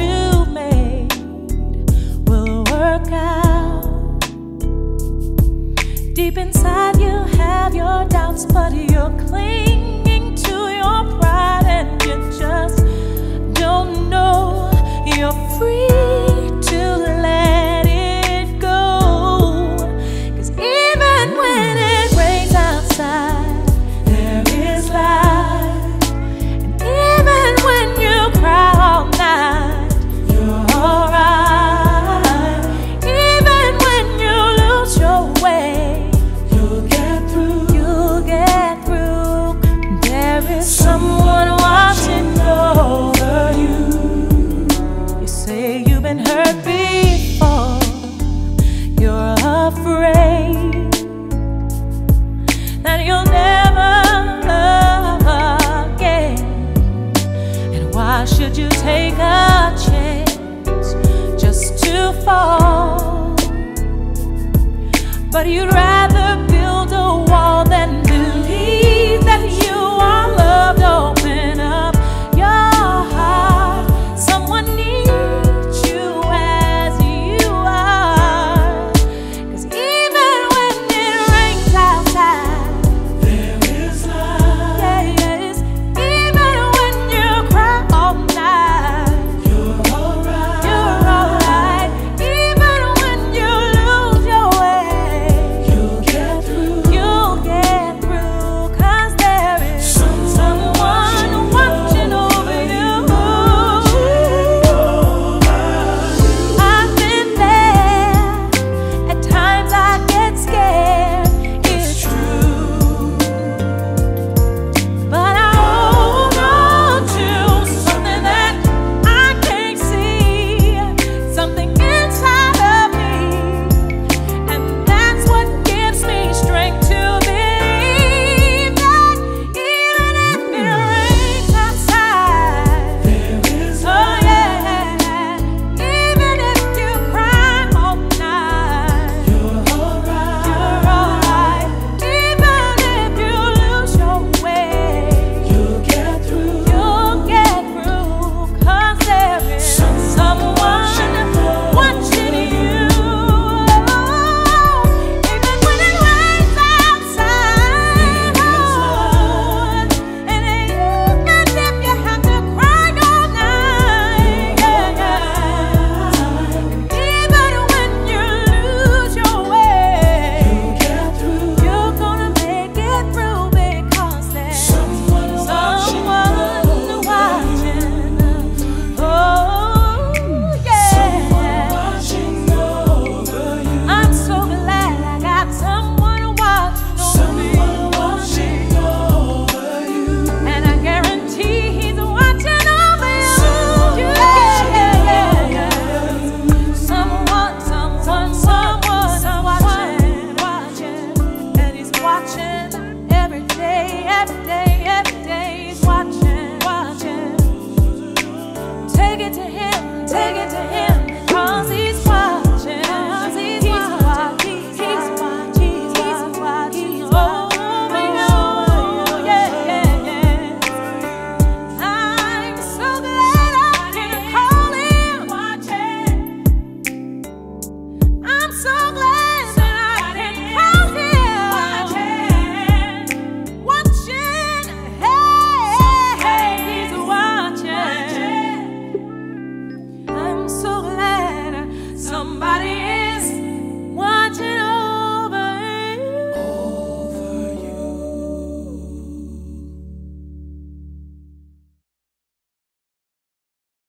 you made will work out. Deep inside you have your doubts, but you're clinging to your pride, and you just don't know you're free to let it go. 'Cause even when it rains outside, there is light. And even when you cry all night, you're alright. Even when you lose your way, you'll get through. You'll get through. There is someone watching over you. You say you've been hurt before. You're afraid that you'll never love again. And why should you take a chance just to fall? But you'd rather